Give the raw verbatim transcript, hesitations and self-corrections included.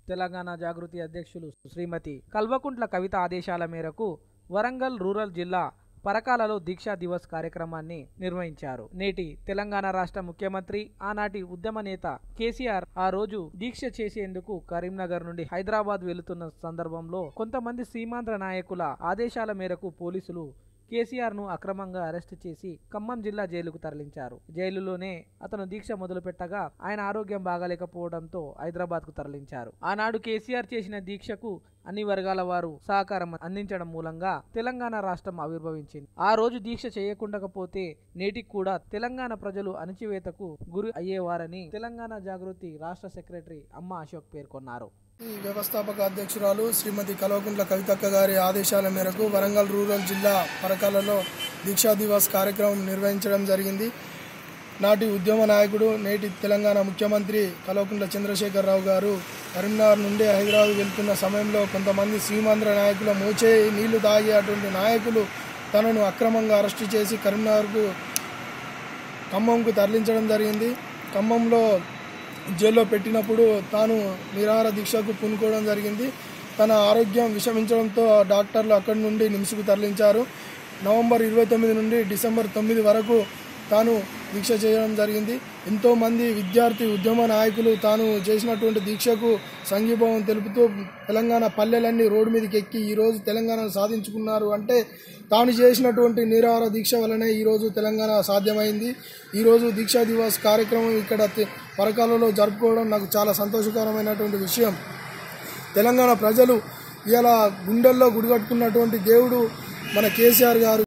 తెలంగాణ జాగృతి అధ్యక్షులు శ్రీమతి కల్వకుంట్ల కవిత ఆదేశాల మేరకు వరంగల్ రూరల్ జిల్లా పరకాలలో దీక్షా దివస్ కార్యక్రమాన్ని నిర్వహించారు. నేటి తెలంగాణ రాష్ట్ర ముఖ్యమంత్రి ఆనాటి ఉద్యమ నేత కేసీఆర్ ఆ రోజు దీక్ష చేసేందుకు కరీంనగర్ నుండి హైదరాబాద్ వెళుతున్న సందర్భంలో కొంతమంది సీమాంధ్ర నాయకుల ఆదేశాల మేరకు పోలీసులు కేసీఆర్ ను అక్రమంగా అరెస్టు చేసి ఖమ్మం జిల్లా జైలుకు తరలించారు. జైలులోనే అతను దీక్ష మొదలు పెట్టగా ఆయన ఆరోగ్యం బాగాలేకపోవడంతో హైదరాబాద్ కు తరలించారు. ఆనాడు కేసీఆర్ చేసిన దీక్షకు అన్ని వర్గాల వారు సహకారం అందించడం మూలంగా తెలంగాణ రాష్ట్రం ఆవిర్భవించింది. ఆ రోజు దీక్ష చేయకుండకపోతే నేటికి కూడా తెలంగాణ ప్రజలు అణచివేతకు గురి అయ్యేవారని తెలంగాణ జాగృతి రాష్ట్ర సెక్రటరీ అమ్మ అశోక్ పేర్కొన్నారు. వ్యవస్థాపక అధ్యక్షురాలు శ్రీమతి కల్వకుంట్ల కవితక్క గారి ఆదేశాల మేరకు వరంగల్ రూరల్ జిల్లా పరకాలలో దీక్షా దివస్ కార్యక్రమం నిర్వహించడం జరిగింది. నాటి ఉద్యమ నాయకుడు నేటి తెలంగాణ ముఖ్యమంత్రి కల్వకుంట్ల చంద్రశేఖరరావు గారు కరీంనగర్ నుండి హైదరాబాద్ వెళ్తున్న సమయంలో కొంతమంది సీమాంధ్ర నాయకుల మోచే నీళ్లు తాగే అటువంటి నాయకులు తనను అక్రమంగా అరెస్టు చేసి కరీంనగర్కు ఖమ్మంకు తరలించడం జరిగింది. ఖమ్మంలో జైల్లో పెట్టినప్పుడు తాను నిరాహార దీక్షకు పూనుకోవడం జరిగింది. తన ఆరోగ్యం విషమించడంతో డాక్టర్లు అక్కడి నుండి నిమ్స్కు తరలించారు. నవంబర్ ఇరవై తొమ్మిది నుండి డిసెంబర్ తొమ్మిది వరకు తాను దీక్ష చేయడం జరిగింది. ఎంతోమంది విద్యార్థి ఉద్యమ నాయకులు తాను చేసినటువంటి దీక్షకు సంఘీభావం తెలుపుతూ తెలంగాణ పల్లెలన్నీ రోడ్డు మీదకి ఎక్కి ఈరోజు తెలంగాణను సాధించుకున్నారు అంటే తాను చేసినటువంటి నిరాహార దీక్ష వల్లనే ఈరోజు తెలంగాణ సాధ్యమైంది. ఈరోజు దీక్షా దివస్ కార్యక్రమం ఇక్కడ పరకాలలో జరుపుకోవడం నాకు చాలా సంతోషకరమైనటువంటి విషయం. తెలంగాణ ప్రజలు ఇలా గుండెల్లో గుడిగట్టుకున్నటువంటి దేవుడు మన కేసీఆర్ గారు.